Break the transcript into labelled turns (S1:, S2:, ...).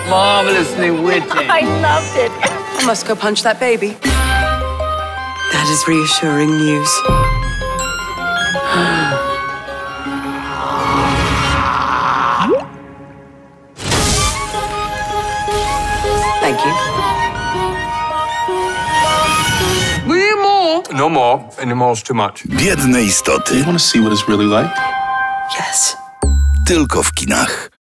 S1: marvelously witty.
S2: I loved it.
S3: I must go punch that baby. That is reassuring news. Thank you.
S1: Will you more?
S4: No more. Any more's too much.
S5: Biedne istoty.
S6: You want to see what it's really like?
S3: Yes.
S5: Tylko w kinach.